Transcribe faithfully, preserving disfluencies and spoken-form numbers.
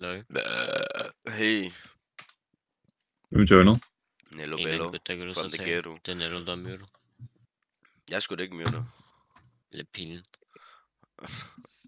Hello. Uh, hey. Hvem joiner? Nello En Bello anden gut, der kan du from så the tage. ghetto. Det er netop der myrder. Jeg skulle da ikke myrde. Eller pillen.